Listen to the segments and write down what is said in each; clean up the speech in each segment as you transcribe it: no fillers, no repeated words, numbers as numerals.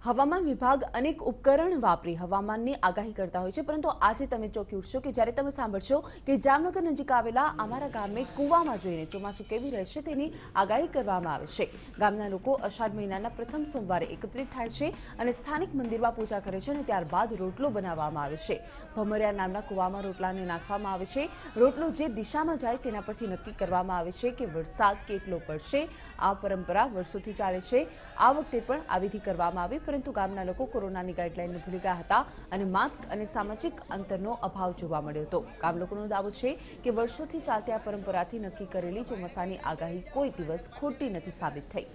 હવામાન વિભાગ અનેક ઉપકરણ વાપરી હવામાનની આગાહી કરતા હોય છે, પરંતુ આજે તમે ચોંકી ઉઠશો કે જ્યારે તમે સાંભળશો કે જામનગર નજીક આવેલા અમારા ગામે કૂવામાં જોઈને ચોમાસું કેવી રહેશે તેની આગાહી કરવામાં આવે છે। ગામના લોકો અષાઢ મહિનાના પ્રથમ સોમવારે એકત્રિત થાય છે અને સ્થાનિક મંદિરમાં પૂજા કરે છે અને ત્યારબાદ રોટલો બનાવવામાં આવે છે। ભમરિયા નામના કૂવામાં રોટલાને નાખવામાં આવે છે। રોટલો જે દિશામાં જાય તેના પરથી નક્કી કરવામાં આવે છે કે વરસાદ કેટલો પડશે। આ પરંપરા વર્ષોથી ચાલે છે। આ વખતે પણ આ વિધિ કરવામાં આવી, પરંતુ ગામના લોકો કોરોનાની ગાઈડલાઈનને ભૂલી ગયા હતા અને માસ્ક અને સામાજિક અંતરનો અભાવ જોવા મળ્યો હતો। ગામ લોકોનો દાવો છે કે વર્ષોથી ચાલતી આ પરંપરાથી નક્કી કરેલી ચોમાસાની આગાહી કોઈ દિવસ ખોટી નથી સાબિત થઈ।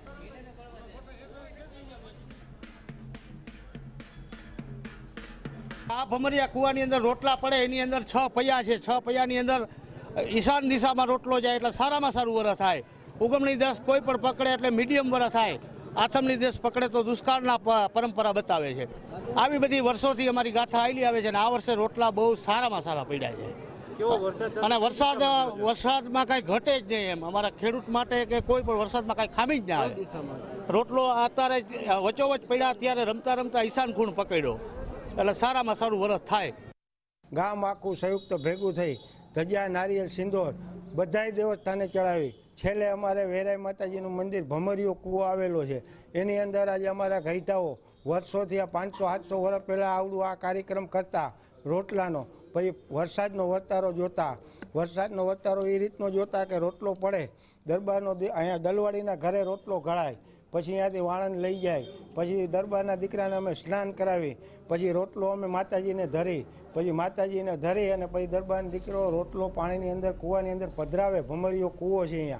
આ ભમરિયા કુવાની અંદર રોટલા પડે એની અંદર 6 પૈયા છે। 6 પૈયાની અંદર ઈશાન દિશામાં રોટલો જાય એટલે સારામાં સારું વરસ થાય। ઉગમણી દસ કોઈ પણ પકડે એટલે મીડિયમ વરસ થાય। આથમની દેશ પકડે તો દુષ્કાળના પરંપરા બતાવે છે। આવી બધી વર્ષોથી અમારી ગાથા આવેલી આવે છે અને આ વર્ષે રોટલા બહુ સારામાં સારા પડ્યા છે અને વરસાદમાં કાંઈ ઘટે જ નહીં એમ અમારા ખેડૂત માટે કે કોઈ પણ વરસાદમાં કાંઈ ખામી જ ના આવે। રોટલો અત્યારે વચોવચ પડ્યા ત્યારે રમતા રમતા ઈશાન ખૂણ પકડ્યો એટલે સારામાં સારું વરસ થાય। ગામ આખું સંયુક્ત ભેગું થઈ ધજા નારિયેળ સિંદોર બધાય દેવસ્થાને ચડાવી છેલ્લે અમારે વેરાઈ માતાજીનું મંદિર ભમરિયો કૂવો આવેલો છે। એની અંદર આજે અમારા ગઈઢાઓ વર્ષોથી આ 500-700 વર્ષ પહેલાં આવડું આ કાર્યક્રમ કરતા રોટલાનો, પછી વરસાદનો વર્તારો જોતા, વરસાદનો વર્તારો એ રીતનો જોતા કે રોટલો પડે દરબારનો અહીંયા દલવાડીના ઘરે રોટલો ઘડાય, પછી અહીંયાથી વાણંદ લઈ જાય, પછી દરબારના દીકરાને અમે સ્નાન કરાવી, પછી રોટલો અમે માતાજીને ધરી, પછી માતાજીને ધરી અને પછી દરબારનો દીકરો રોટલો પાણીની અંદર કૂવાની અંદર પધરાવે। ભમરિયો કૂવો છે અહીંયા।